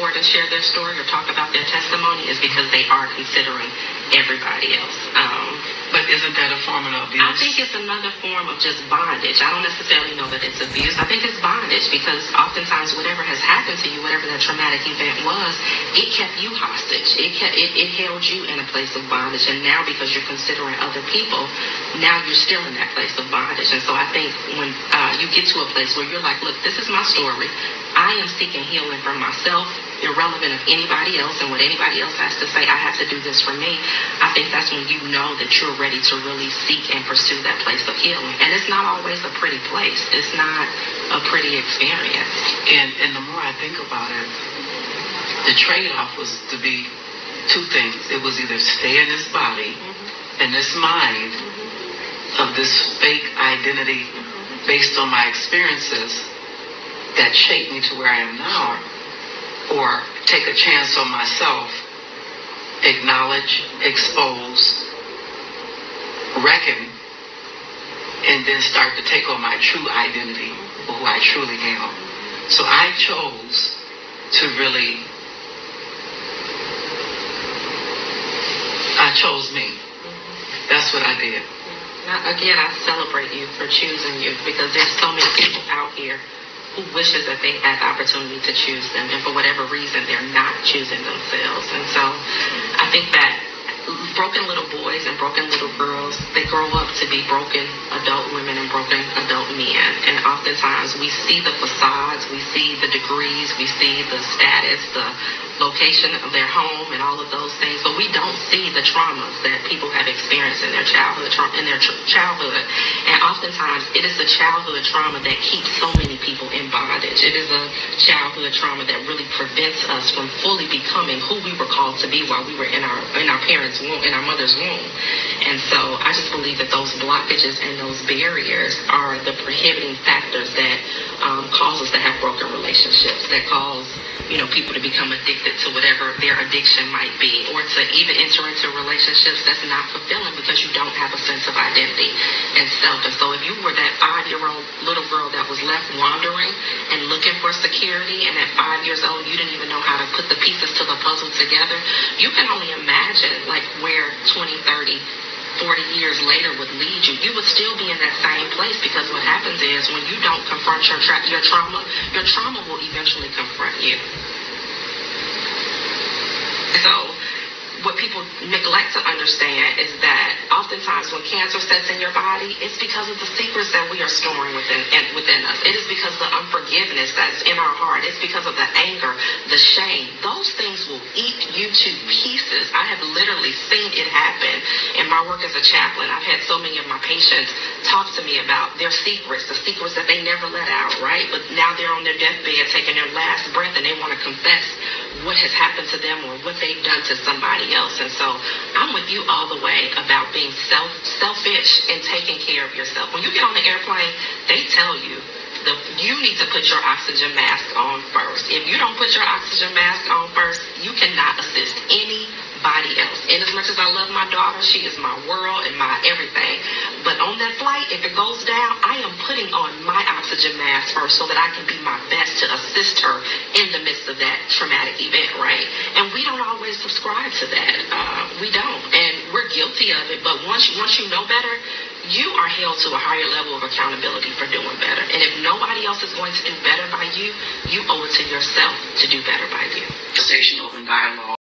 forward and share their story or talk about their testimony is because they are considering everybody else. But isn't that a form of abuse? I think it's another form of just bondage. I don't necessarily know that it's abuse. I think it's bondage because oftentimes whatever has happened to you, whatever that traumatic event was, it kept you hostage. It held you in a place of bondage. And now because you're considering other people, now you're still in that place of bondage. And so I think when you get to a place where you're like, look, this is my story. I am seeking healing for myself, irrelevant of anybody else and what anybody else has to say. I have to do this for me. I think that's when you know that you're ready to really seek and pursue that place of healing. And it's not always a pretty place. It's not a pretty experience. And the more I think about it, the trade-off was to be two things. It was either stay in this body and this mind of this fake identity based on my experiences that shaped me to where I am now, or take a chance on myself, acknowledge, expose, reckon, and then start to take on my true identity, or who I truly am. So I chose to really, I chose me. That's what I did. Now, again, I celebrate you for choosing you because there's so many people out here who wishes that they had the opportunity to choose them, and for whatever reason, they're not choosing themselves. And so I think that broken little boys and broken little girls, they grow up to be broken adult women and broken adult men. And oftentimes we see the facades, we see the degrees, we see the status, the location of their home and all of those things, but we don't see the traumas that people have experienced in their childhood. And oftentimes it is the childhood trauma that keeps so many people in bondage. It is a childhood trauma that really prevents us from fully becoming who we were called to be while we were in our parents' womb, in our mother's womb. And so I just believe that those blockages and those barriers are the prohibiting factors that cause us to have broken relationships, that cause people to become addicted to whatever their addiction might be, or to even enter into relationships that's not fulfilling because you don't have a sense of identity and self. And so if you were that 5-year-old little girl that was left wandering and looking for security, and at 5 years old you didn't even know how to put the pieces to the puzzle together, you can only imagine like where 20, 30, 40 years later would lead you. You would still be in that same place because what happens is when you don't confront your trauma will eventually confront you. So what people neglect to understand is that oftentimes when cancer sets in your body, it's because of the secrets that we are storing within us. It is because of the unforgiveness that's in our heart. It's because of the anger, the shame. Those things will eat you to pieces. I have literally seen it happen in my work as a chaplain. I've had so many of my patients talk to me about their secrets, the secrets that they never let out, right? But now they're on their deathbed taking their last breath and they want to confess what has happened to them or what they've done to somebody else. And so I'm with you all the way about being selfish and taking care of yourself. When you get on the airplane, they tell you you need to put your oxygen mask on first. If you don't put your oxygen mask on first, you cannot assist anybody else. And as much as I love my daughter, she is my world and my everything. But on that flight, if it goes down, I am putting on my oxygen mask first so that I can be my best to assist her in the midst of that traumatic event, right? And we don't always subscribe to that. We don't. And we're guilty of it. But once you know better, you are held to a higher level of accountability for doing better. And if nobody else is going to do better by you, you owe it to yourself to do better by you. Conversational and dialogue.